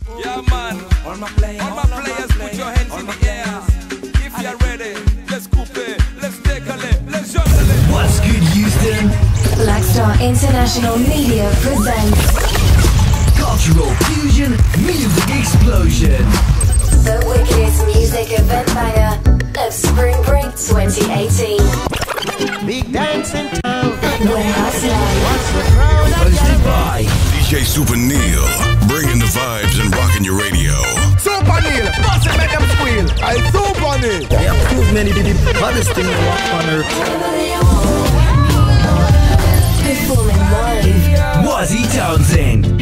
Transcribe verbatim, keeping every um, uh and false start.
Yeah, man. All my players, all my players, put your hands in the air. If you're ready, let's coupe it, let's take a lit, let's juggle it. What's good, Houston? Blackstar International Media presents Cultural Fusion Muzik Explosion. the wickedest music event banger of Spring Break twenty eighteen. Big dance in town. Warehouse Live. What's the crowd? Hosted by D J Supa Neil, bringing the vibes and rocking your radio. Supa Neil, bust it, make them squeal. I Supa Neil. They have proved many the hottest thing to walk on earth. Performing live. Wazzy Townsend.